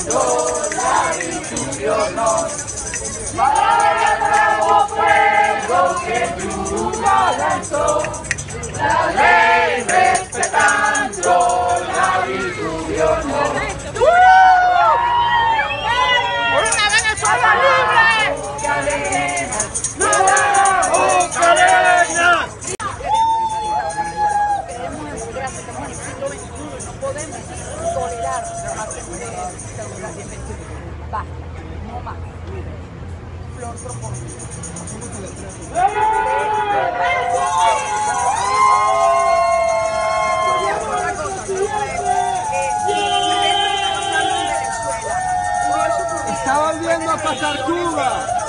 Solarizucionos, para el bravo fuego que Yuba lanzó, la ley respetando la distribución. ¡Una Venezuela libre! ¡Nueva Ucrania! Queremos democracia, estamos en el siglo XXI y no podemos tolerar la democracia en Venezuela. Basta, no más. Flor propone. Está volviendo a pasar Cuba.